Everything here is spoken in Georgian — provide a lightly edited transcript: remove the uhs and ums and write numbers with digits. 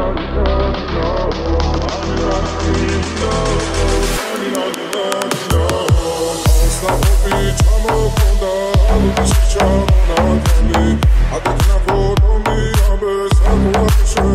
A tak na wodą mi, aby zawołać się.